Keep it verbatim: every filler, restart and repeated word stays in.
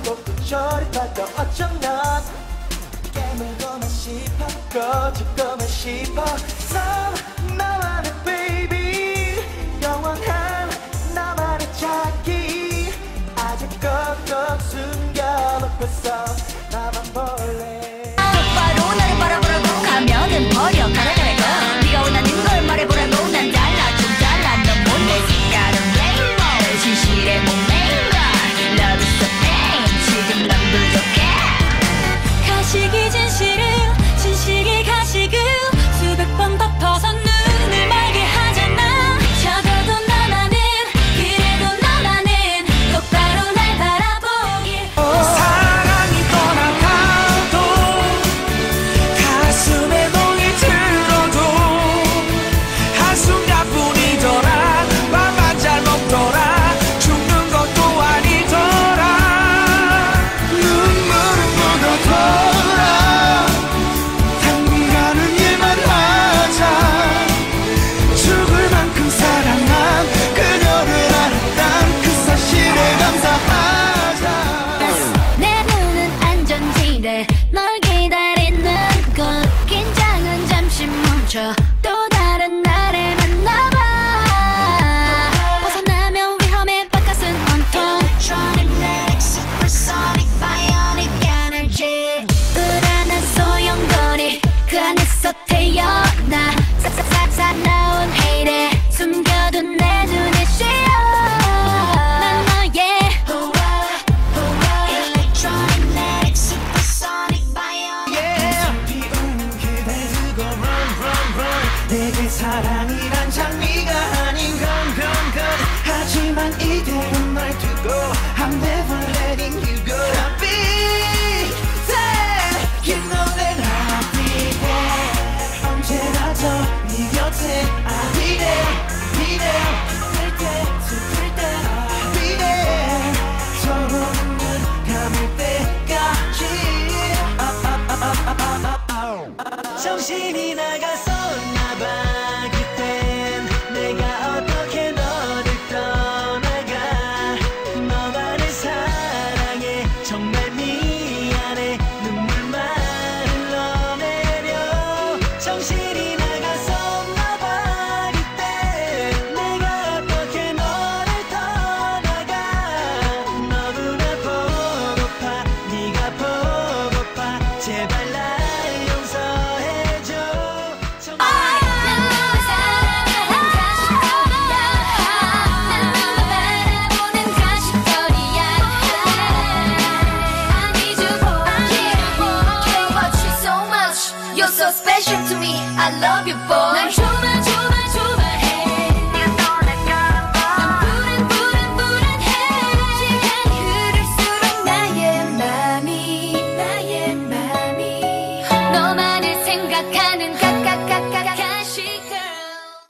꼭 저리 봐도 어쩌면 깨물고만 싶어 꺼지고만 싶어 So 나만의 baby 영원한 나만의 자기 아직 꼭꼭 숨겨놓고 있어 나만 볼래 똑바로 나를 바라보라고 가면은 버려 가라가라고 네가 원하는 걸 말해보라고 난 달라 좀 달라 넌 못내 색깔은 rainbow 진실의 몸매인가 Love is a pain 지금 난 부족해 가식이 진실을 진실이 가식을 수백 번 덮어서 눈을 멀게 하잖아 적어도 너만은 그래도 너만은 똑바로 날 바라보길 사랑이 떠나가도 가슴에 멍이 들어도 한순간뿐이더라 맘만 잘 먹더라 죽는 것도 아니더라 눈물은 묻어둬라 단기간은 일만 하자 죽을 만큼 사랑한 그녀를 알았단 그 사실에 감사하자 내 눈은 안전지대 널 기다리는 것 긴장은 잠시 멈춰 또 다른 나를 만나봐 벗어나면 위험해 바깥은 온통 Electronic, supersonic, bionic energy 불안한 소용돌이 그 안에서 태어나 싹싹싹 나온 헤이래 숨겨둔 내 눈에 씌어 난 너의 Electronic, supersonic, bionic 비운 그대 두고 run run run 내게 사랑이란 장미가 아닌 건 건 건 하지만 이대로 날 두고 I'm never letting you go I'll be there You know that I'll be there 언제라도 네 곁에 I'll be there be there 슬플 때 슬플 때 I'll be there 서로는 눈 감을 때까지 정신이 나갔었나봐 그땐 내가 어떻게 너를 떠나가 너만을 사랑해 정말 미안해 눈물만 흘러내려 정신이 나갔었나봐 그땐 내가 어떻게 너를 떠나가 너무나 보고파 네가 보고파 제발 날 용서해줘 정말 난 너를 사랑하는 가식거리야 난 너만 바라보는 가식거리야 I need you for care about you so much You're so special to me I love you boy 난 좋아 좋아 좋아해 네가 떠나가는 건 불안 불안 불안해 시간이 흐를수록 나의 맘이 나의 맘이 너만을 생각하는 각각각